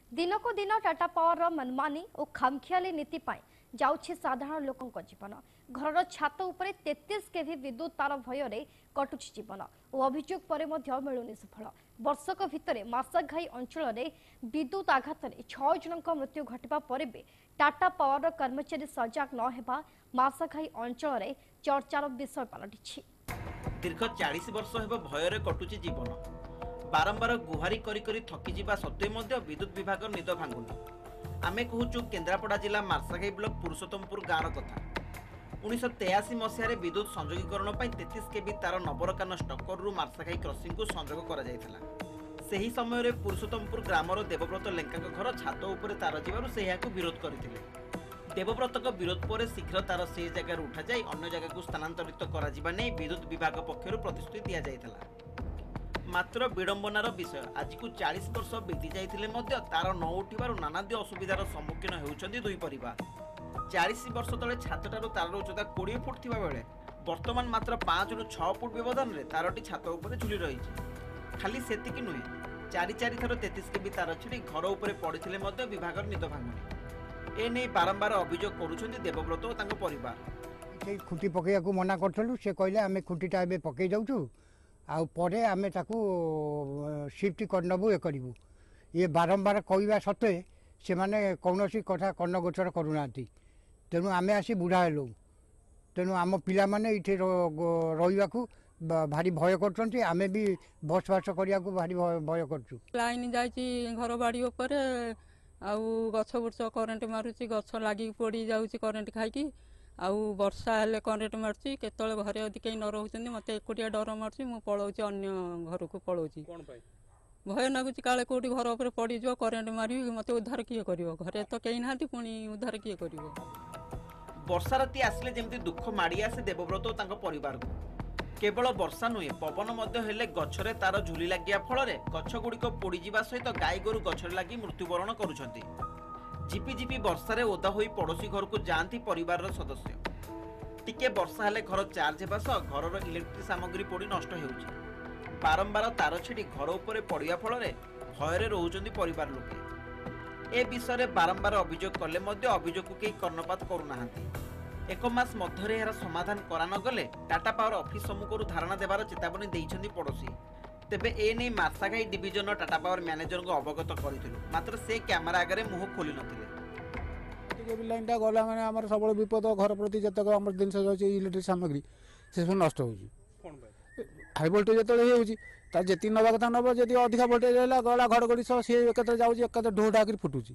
दिन को दिन टाटा पावर मनमानी और खामखियाली नीति जाउछि साधारण लोकंक जीवन घर छात उपरे 33 केवी विद्युत तार भय कटुछि जीवन और अभियोग पर मिलुनि सुफल वर्षक भितर मासाघाई अंचल में विद्युत आघात 6 जनक मृत्यु घटवा पर भी टाटा पावर कर्मचारी सजग न हेबा मासाघाई अंचल में चर्चार विषय पलटि। दीर्घ 40 वर्ष हेब भयर कटुछि जीवन बारंबार गुहारी करी करी थकी जिबा सत्वे मध्य विद्युत विभाग निद भांगुनी। आमे कहूचु केन्द्रापड़ा जिला मार्साघाई ब्लॉक पुरुषोत्तमपुर गाँव कथा 1983 मसीह विद्युत संयोगीकरण 33 केवी तार नबरकान स्टक्करु मार्साघाई क्रॉसिंग को संयोग करा जायथिला। सेही समय रे पुरुषोत्तमपुर ग्रामर देवव्रत लेंका घर छात उपरे तार जिबारु से याकु विरोध करथिले। देवव्रत विरोध पर शीघ्र तार से जगह उठा जाए अन्य जगह को स्थानांतरित करा जिबा नै विद्युत विभाग पक्षरु प्रतिश्रुति दिया जायथिला। मात्र विडंबनार विषय आज को 40 वर्ष बीती जाइथिले मध्य तार न उठिबारु नानादी असुविधार सम्मुखीन हेउछन्ती दुई परिवार। 40 वर्ष तले छातटारु तार उच्चता 20 फुट थिबा बेले वर्तमान मात्र 5 रु 6 फुट व्यवधान रे तारटी छात उपरे झुली रहिछि। खाली सेतिकी नुहे 4 थर 33 केवी तार छिड़ी घर उपरे पड़िथिले मध्य विभागर निद भांगुनी। ए नै बारंबार अभियोग करूछन्ती देवव्रत और तांको परिवार। खुंटी पकैया को मना करथलु से कहले आमे खुंटीटा एबे पकै जाउछु आउ परे आमे ताकू शिफ्ट करनबु ए करिवु ये बारंबार कहवा सत्वे से माने कौनसी कथा कर्ण गोचर करूनांती। तेणु आमे आसी बुढ़ा हेलु तेणु आम पिला माने इठे रहिबाकू भारी भय करछन्ती। आमे भी बसवास करिया को भारी भय करछु। लाइन जाइछि घर बाड़ी ऊपर आउ गछ बुछ करंट मारुछि गछ लागी पड़ी जाउछि करंट खाइकी आउ वर्षा हेले करेन्ट मार्ची केतले घरे यदि कहीं न रहउछन्ती मते एकुटिया डर मार्ची मु पळौछि अन्य घर को पळौछि कोन पई भय लागुछि काले कोठी घर ऊपर पड़ी जो करेन्ट मारी मते उद्धार किए करिवो घरे तो केही नांती पुनी उद्धार किए करिवो। वर्षा राति आसले जेमति दुख माड़ी आसे देवव्रत और तांको परिवार को केवल वर्षा नुहे पवन मध्य हेले गछरे तार झुली लागिया फଳରେ गछ गुड़िक पोड़ी जिबा सहित गाई गोरु गछरे लागि मृत्युवरण करूछन्ती। झिपी झिपी वर्षारे ओदा होई पड़ोशी घर को जाती परिवार सदस्य टिके वर्षा हेले घर चार्ज हेबा सह घरर इलेक्ट्रिक सामग्री पोड़ी नष्ट हेउछि। बारंबार तार छिड़ी घर उपरे पड़िया फଳରେ भयरे रहुचन्ती परिवार लोके। ए विषय बारंबार अभियोग कले मध्य अभियोग को केही कर्णपात करूनाहांती। एक मास मध्यरे एहार समाधान करा न गले टाटा पावर ऑफिस सम्मुखरु धारणा देबार चेतावनी देइछन्ती पड़ोशी। तेबे ए नै Marshaghai division Tata Power manager को अवगत करिथिलु मात्र से कैमरा आगे मुह खोली नथिले। लाइनटा गला माने हमर सबल विपद घर प्रति जतक हमर दिन से इलेक्ट्रिक सामग्री से सब नष्ट होउची। हाई वोल्टेज जतले होउची ता जेती नबा कथा नबा जदी अधिक वोल्टेज रहला गला घड़गड़ी सब से एकत्र जाउची एकत्र ढोढा कर फुटुची।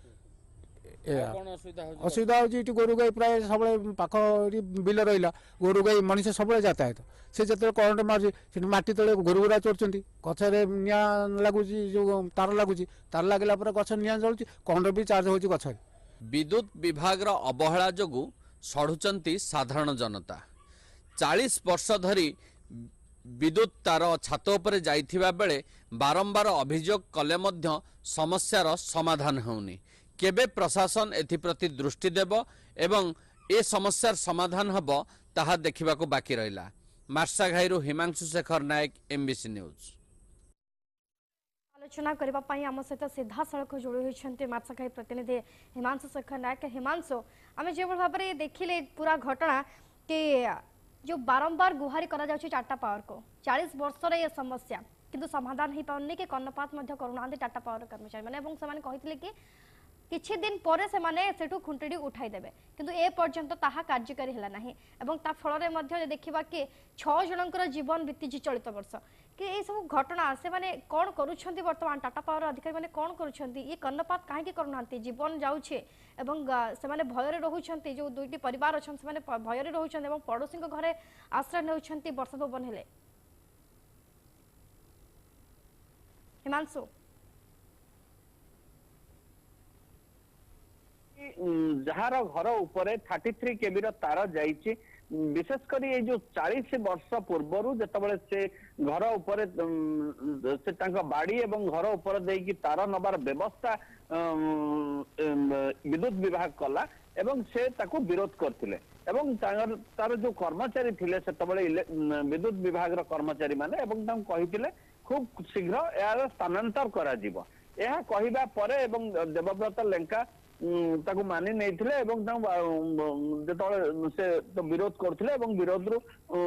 असुविधा होती गोरु गाई प्राय सब पाख बिल रहा गोरु गाई मनीष सब यातायात से जो करंट मार्च माटी तले गोरु गुरा चोरचंती गचरे निआ लगुच जो तार लगुच तार लगे गछ निआ जलुच करंट भी चार्ज होची गछ। विद्युत विभाग अवहेला जोगु सढ़ुचंती साधारण जनता 40 वर्ष धरी विद्युत तार छात उपरे जाइथिबा बेले बारंबार अभियोग कले मध्य समस्यार समाधान होउनी। केबे प्रशासन एथिप्रति दृष्टि देव एवं ए समस्यार समाधान हब ताहा देखिबा को बाकी रहिला। मार्साघाईरु हिमांशु शेखर नायक एमबीसी न्यूज। आलोचना करबा पई आम सहित सीधा सड़क जोड़ी होइछन्ते मार्साघाई प्रतिनिधि हिमांशु शेखर नायक। हिमांशु आमे जे भाव रे देखिले पूरा घटना कि जो बारंबार गुहारी करा जाउछि टाटा पावर को 40 वर्ष रे ये समस्या किंतु समाधान ही पाउनी कि कर्णपात मध्य करूनांती टाटा पावर कर्मचारी माने एवं समान कहितले कि किछि दिन परे से माने सेठु खुंटडी उठाई देबे किंतु ए पर्यंत ताहा कार्यकारी हला नाही एवं ता फल रे मध्य देखिबा कि 6 जनकर जीवन बीती चलित वर्ष कि ए सब घटना से माने कोन करूछंती वर्तमान टाटा पावर अधिकारी माने कोन करूछंती ये कर्णपात काहे कि करूनांती जीवन जाउछे एवं से माने भयरे रहुछंती जो दुईटी परिवार अछन से माने भयरे रहुछंती एवं पड़ोसी घरे आश्रय नेउछंती वर्षा भवन हेले। हिमांशु जार घर उपरे 33 केबी तार जाइछि विशेषकर ये जो 40 वर्ष पूर्वर जितेबाला से घर उपरे से बाड़ी एवं घर उपर देकी तार नबार व्यवस्था विद्युत विभाग कला एवं से ताको विरोध करथिले एवं तार जो कर्मचारी थिले सेतबळे विद्युत विभाग कर्मचारी माने एवं तां कहिथिले खूब शीघ्र यार स्थानांतर करा जीवो ଏହା କହିବା ପରେ ଏବଂ ଦେବବ୍ରତ ଲେଙ୍କା ତାକୁ ମାନି ନେଇଥିଲେ ଏବଂ ଯେତେବେଳେ ସେ ବିରୋଧ କରୁଥିଲେ ଏବଂ ବିରୋଧରୁ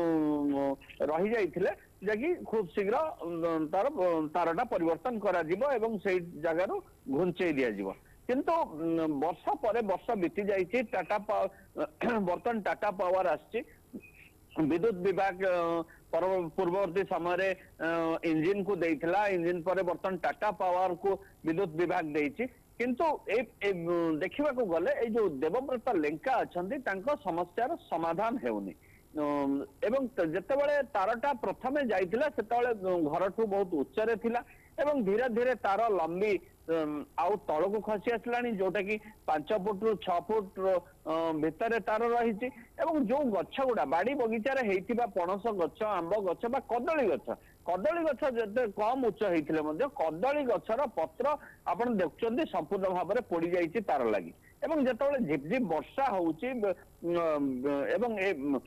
ରହି ଯାଇଥିଲେ ଯାକି ଖୁବ ଶୀଘ୍ର ତାରଟା ପରିବର୍ତ୍ତନ କରାଯିବ ଏବଂ ସେଇ ଜାଗାରୁ ଘୁଞ୍ଚେଇ ଦିଆଯିବ। କିନ୍ତୁ ବର୍ଷ ପରେ ବର୍ଷ ବିତି ଯାଇଛି ଟାଟା ବର୍ତ୍ତମାନ ଟାଟା ପାୱାର ଆସିଛି विद्युत विभाग पूर्ववर्ती समय इंजिन को देइथिला इंजिन पर बर्तन टाटा पावर को विद्युत विभाग देइछि किंतु देखा गले ए जो देवव्रत लेंका अछंती तांको समस्यार समाधान हेउनी एवं जेतेबेले तारटा प्रथमे जाइथिला सेतेबेले घरठू बहुत उच्चरे थिला एवं धीरे धीरे तार लंबी आउ तल को खसी आसलानी जोटा कि 5 फुट रु 6 फुट भितर तार रही जो गछ गुड़ा बाड़ी बगीचार होता पणस गछ आंब गछ बा कदली गछ जते कम उच्च होते कदली गछर पत्र आपण देखुं संपूर्ण भाव में पोड़ी जाइए तार लगी एवं जितेबाला झिपझिप वर्षा होउची एवं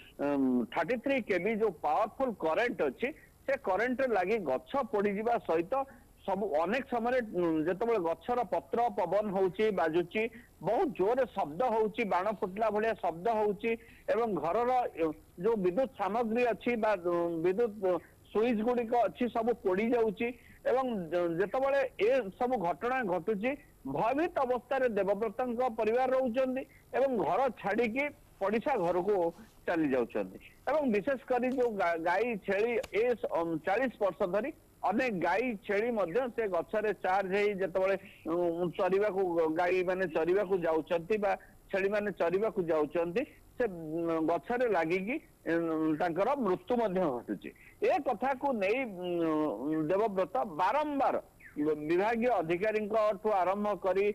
33 केवी जो पावरफुल करेंट अच्छी से करेंट लगी गछ पोड़ी जीवा सहित सब अनेक समय जिते गछर पत्र पवन होउची बाजुची बहुत जोर शब्द होउची बाण फुटला भलिया शब्द होउची एवं घरर जो विद्युत सामग्री अच्छी बा विद्युत स्विच गुड़िक अच्छी सब पोड़ी जाउची एवं जितेबाला ए सब घटना घटुची भयभीत अवस्था देवव्रत परिवार रोचंती एवं घर छाड़ी पड़िशा घर को चली जाउचंती एवं विशेषकर जो गाई छेली ए 40 वर्ष धरी अनेक गाई छेली मध्य से गछरे चार्ज हेई जतबेले चरिबा को गाई माने चरिबा को जाउचंती बा छेली माने चरिबा को जाउचंती से गछरे लागिकी तांकर मृत्यु मध्य घटुची ए कथा को नहीं देवव्रत बारंबार विभागीय अधिकारी आरंभ करी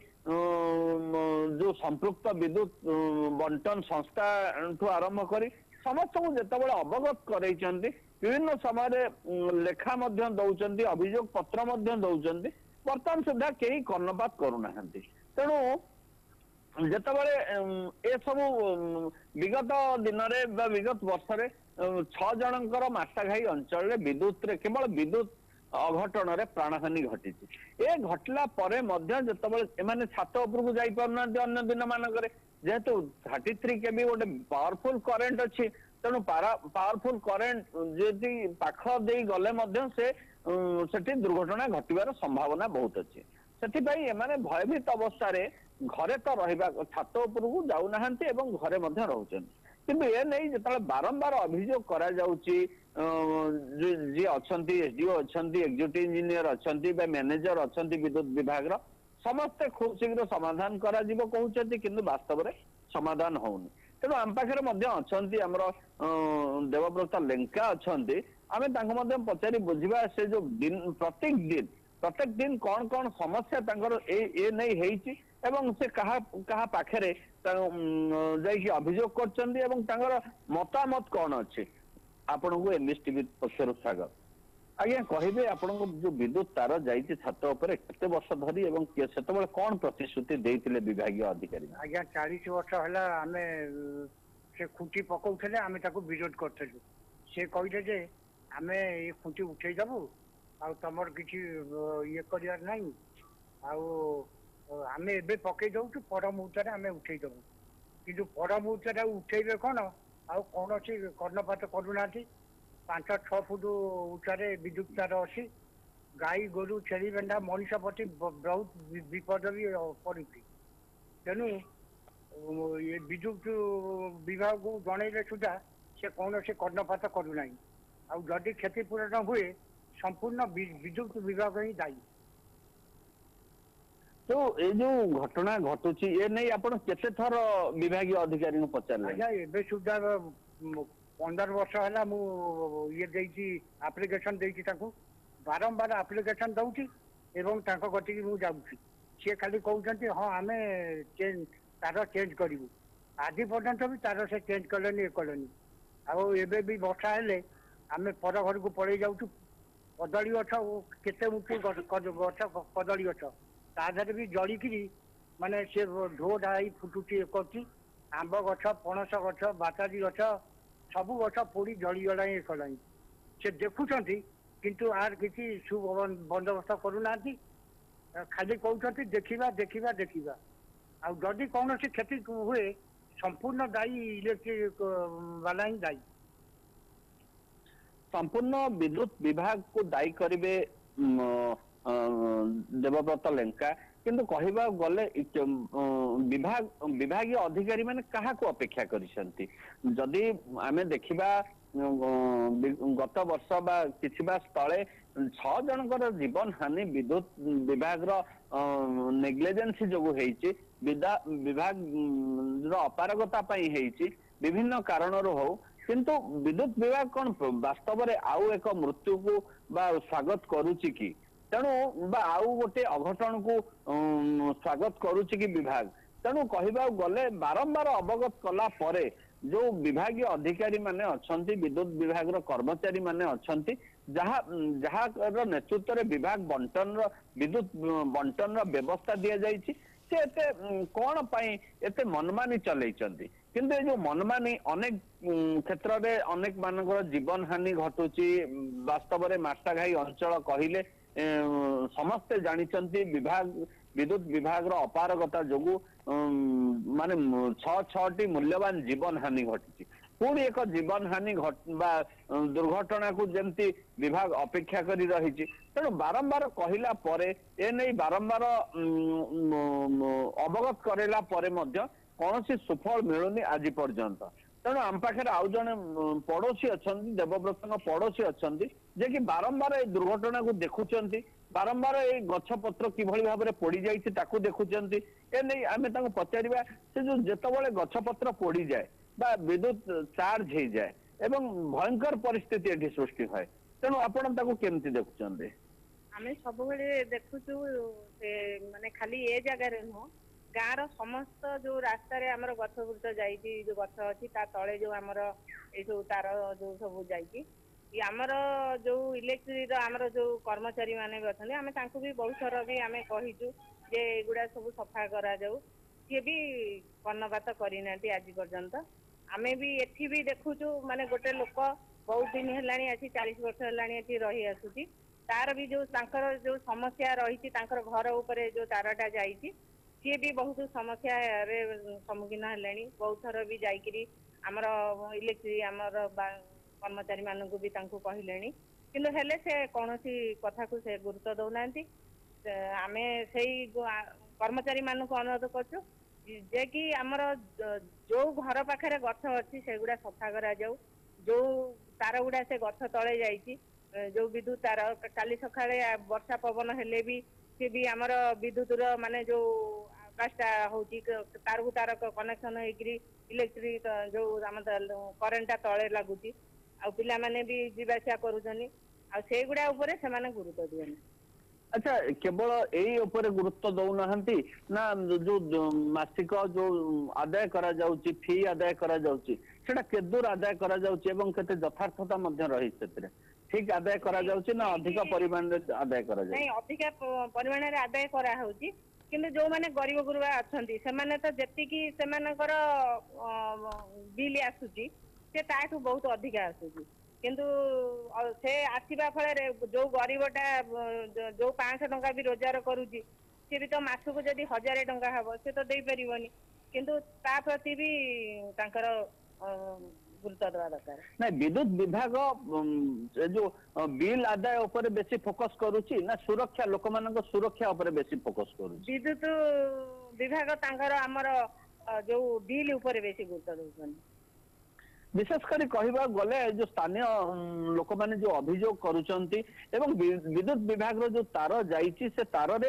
जो संपृक्त विद्युत बंटन संस्था आरंभ करी समस्त को जितेबाला अवगत करैचंती विभिन्न समय लेखा दौरान अभियोग पत्र दौरान बर्तमान सुधा कहीं कर्णपात करूना तेणु जितेबाला ए सब विगत दिन में विगत वर्ष 6 जनकर मार्साघाई अंचल विद्युत केवल विद्युत अघटन रे प्राणहानि घटी ए घटला परे मध्य जितेबाला एमाने छात उपरକୁ जाई पारना अन्य दिन मानकरे जेहेतु 33 केबी गोटे पावरफुल करेंट अच्छी तेणु पावरफुल करेंट जदि पाख दे गले मध्य से सेठी दुर्घटना घटिबार संभावना बहुत अच्छी सेठी एमाने भयभीत अवस्था रे घरे तो रहिबा छात उपरକୁ जाउ नाहंती एवं घरे मध्य रहउछन किंतु ए नहीं जतले बारंबार अभियोग करा जाउची जी अछंती एसडीओ अछंती एग्जीक्यूटिव इंजीनियर अछंती बा मैनेजर अछंती विद्युत विभाग रो समस्त खूब शीघ्र समाधान करा जीवो कहउछंती किंतु वास्तव रे समाधान होउनी तेणु आम पाखे अच्छा आमर देवव्रत लेंका अच्छा आम पचारि बुझा से जो दिन प्रत्येक दिन कौन कौन समस्या ए नहीं होइछि एवं से कहा पाखे जाइए अभियोग कर मतामत कौन अच्छे आपण को एमएस टीवी पक्षर स्वागत आज्ञा कहे आपण जो विद्युत तार जाइए छात उपरे केते वर्ष धरी एवं सेतबेले कौन प्रतिश्रुति देइतिले विभागीय अधिकारी आज्ञा 40 वर्ष है आम से खुंटी पकाउले आम विरोध करूँ से कहले जे आम ये खुंटी उठेदेबू आमर कि ये करार ना आम एबे पकई दौचु पर मुहूर्त आम उठेदेबू कि पर मुहूर्त उठेबे कौन आउ कौन कर्णपात करूना 5-6 फुट उच्चारे विद्युत तार अच्छी गाई गोरु छेली मेढ़ा मनीष प्रति बहुत विपद भी पड़ी तेणु ये विद्युत विभाग को जनइले सुधा से कौन से कर्णपात करूना आदि क्षतिपूरण हुए संपूर्ण विद्युत विभाग ही दायी तो ये जो घटना घटुची ये नहीं आपण केते थर विभागीय अधिकारी को पचारले आज्ञा एबे सुधा 15 वर्ष है ये आप्लिकेसन बारंबार आप्लिकेसन दौची एवं गति मुझे जाऊँगी सी खाली कहते हाँ आम तार चेंज करूँ आज पर्यंत भी तार से चेंज कले ये कले आबे भी वर्षा हेले आम पर घर को पड़े जाऊँ कदली गछ केते मुठी गछ कदली गछ ताधर भी जड़िकी माने से ढो ढाई फुटुची कर आंब गछ पणस गछ बातारी गछ सब गछ पोड़ी जलीगला ये कला से देखुं किंतु आर किसी सुबंदोबस्त करूना खाली कहते देखा देखा देखा आदि कौन क्षति हुए संपूर्ण दायी इलेक्ट्रिक वाला ही दायी। संपूर्ण विद्युत विभाग को दायी करेंगे देवव्रत लेंका किंतु कहवा गले विभागीय अधिकारी माने कहा को अपेक्षा करिसंती जदि आमे देखिबा गत वर्ष बा किछि बा तळे 6 जनकर जीवन हानि विद्युत विभाग रो नेग्लिजेंसी जो हेइछि विभाग रो अपारगता पई हेइछि विभिन्न कारण रो हो किंतु विद्युत विभाग कौन वास्तव में आउ एक मृत्यु को बा स्वागत करुच्ची कि तेणु बा आउ गोटे अघटन को स्वागत करुच्ची कि विभाग तेणु कहवा गले बारंबार अवगत कला परे जो विभागीय अधिकारी माने अछंती विद्युत विभाग रो कर्मचारी माने अछंती जहा नेतृत्व रे विभाग बंटन विद्युत बंटन व्यवस्था दिया जाइछि से एते कौन पाई एते मनमानी चलैचंती किंतु जो मनमानी अनेक क्षेत्र में अनेक मानकर जीवन हानि घटुची वास्तव में मार्साघाई अंचल कहले समस्ते जानिचंती विभाग विद्युत विभाग रो अपारगता जोगु माने 6 मूल्यवान जीवन हानि घटी पुणी एक जीवन हानि दुर्घटना को जमती विभाग अपेक्षा करी रही तेणु बारंबार कहला परे ए नहीं बारंबार अवगत करेला परे मध्य कौन सी सुफल मिलुनी आज पर्यंत तेणु आम पाखे आउ जड़े पड़ोशी अच्छा देवव्रत पड़ोशी अच्छा जे कि बारंबार ए दुर्घटना को देखुंट बारंबार ये गछ पत्र किभली भाव में पोड़ी जाती देखुंट ए नहीं आम पचारा से जो जितेबाला गछ पत्र पोड़ी जाए बा विद्युत चार्ज हो जाए एवं भयंकर परिस्थिति ये सृष्टि है तेणु आपण केमती देखुं आम सब देखुचु माने खाली ए जगार नुह गाँव समस्त जो रास्तार आमर गछ बुर्च जाइए जो गछ अच्छी तले जो आमर ये सब तार जो सब जाइए आमर जो इलेक्ट्रिक आमर जो कर्मचारी माने भी अच्छा आम भी बहुत थर भी आम कहीचु जे एगुड़ा सब सफा करा जाऊ सी भी कर्णपात करना आज पर्यंत आम भी एठी भी देखुचु माने गोटे लोक बहुत दिन है 40 वर्ष है रही आसुची तार भी जो जो समस्या रही घर उपरे जो तारटा जाइए सी भी बहुत समस्या रे सम्मुखीन है बहुत थर भी जाकरी आमर इलेक्ट्रिक आमर कर्मचारी मानू भी कहले किंतु हेले से कौन सी कथा को से गुरुत्व दौना आम से कर्मचारी मानू अनुरोध करछु जे कि आमर जो घर पाखे गछ अच्छी से गुड़ा सफा करा जाऊ जो तार गुड़ा से गछ तले जाइए जो विद्युत तार काली सकाळे वर्षा पवन हेले भी सी भी आमर विद्युत माने जो आकाशटा होची तार को तार कनेक्शन होकरी इलेक्ट्रिक जो आम करेन्टा तले लगुच आ पिला माने भी जीवासिया करूछनी आ से गुड़ा ऊपर से माने गुरुत्व दियनी। अच्छा केवल यही उपरे गुरुत्व दौना ना जो मासिक जो आदाय करा जाउची फी आदाय करा जाउची सेटा केदूर आदाय करा जाउची एवं केते यथार्थता मध्य रही सेतरे ठीक आदाय करा जाउची ना अधिक परिमाण रे आदाय करा जाउची नहीं अधिक परिमाण रे आदाय करा होउची किंतु जो माने गरीब गुरुबा अछंती से माने तो जेतिकी से मानकर बिल आसुची से ताठू बहुत अधिक आसुची किंतु से आसवा फल जो गरीबटा जो 500 टंका भी रोजगार करुच्ची सी भी तो मास को जब 1000 टंका हम से तो दे पारिबनी किंतु ता प्रति भी तांकर गुरुत्व देवा दरकार ना विद्युत विभाग जो बिल आदाय ऊपर बेसी फोकस करुच्ची ना सुरक्षा लोक मान सुरक्षा ऊपर बेसी फोकस करुच्ची विद्युत विभाग तांकर आमर जो बिल ऊपर बेसी गुरुत्व दउछन विशेषकर कहवा गले जो स्थानीय लोक माने जो अभियोग करुचंती एवं विद्युत विभाग रो जो तार जाइची से तार रे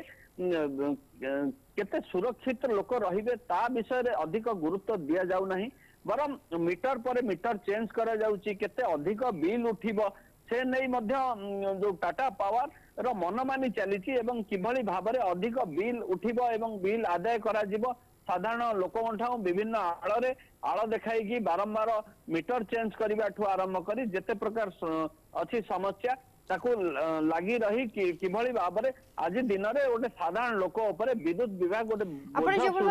केते सुरक्षित लोक रहिबे ता विषय रे अधिक गुरुत्व दिया जाउ नाही बरम मीटर पर मीटर चेंज करा जाउची केते अधिक बिल उठिबो से नहीं मध्य जो टाटा पावर रो मनमानी चलीची एवं किभली भाबरे अधिक बिल उठिबो एवं बिल आदाय करा जिवो साधारण लोक विभिन्न आड़ आड़ देखाई बारंबार मीटर चेंज करने आरंभ कर जेते प्रकार अच्छी समस्या ताकू लगी रही किभली भाव में आज दिन में गोटे साधारण लोक विद्युत विभाग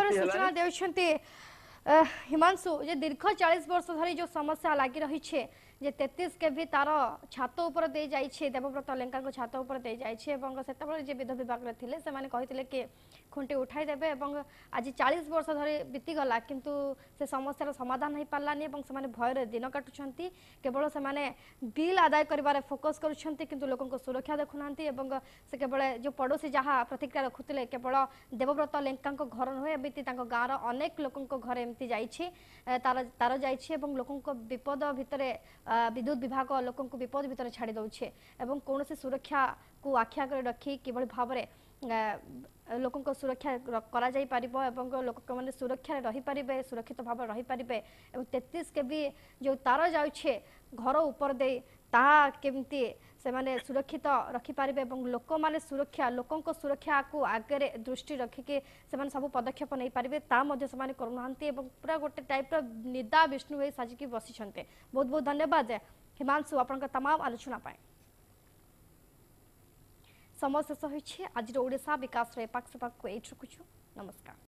गोटे हिमांशु जे दीर्घ 40 वर्ष धरी जो समस्या लगी रही है जे 33 केवी तार छात उपर दे जाइए देवव्रत लेंका छात उपर दे जाइए से विद्युत विभाग थे से कहते कि खुंटी उठाई देवे आज 40 वर्ष धरी बीतीगला किंतु से समस्यार समाधान हो पारानी से भयर दिन काटुंट केवल से बिल आदाय कर फोकस कर लोक सुरक्षा देखुना से केवल जो पड़ोसी जहाँ प्रतिक्रिया रखुते केवल देवव्रत लेंका घर नुहे एमती गाँव अनेक लोक घर एमती तार जाइए लोक विपद भितर विद्युत विभाग लोक विपद भितर छाड़ी दौचे कौन सुरक्षा को आखि आगे रखी कि भाव में लोक सुरक्षा करा जाई परिबो एवं लोक मैंने सुरक्षा रही पारिबे सुरक्षित भाव रही पारिबे 33 केवी जो तार जाउछे घर ऊपर दे ताहा केमती से माने सुरक्षित रखी पारिबे एवं लोक माने सुरक्षा लोकंक सुरक्षा को आगे दृष्टि रखिके से माने सब पदक्षेप नहीं पारिबे ता मध्ये से माने करूनांती एवं पूरा गोटे टाइप रो निदा विष्णु होई साजिकी बसिछन्ते। बहुत बहुत धन्यवाद हिमांशु आपनका तमाम आलोचना पाए। समय शेष होइछि आज ओडिशा विकास रे पाक सपाक को एठ रखुछु। नमस्कार।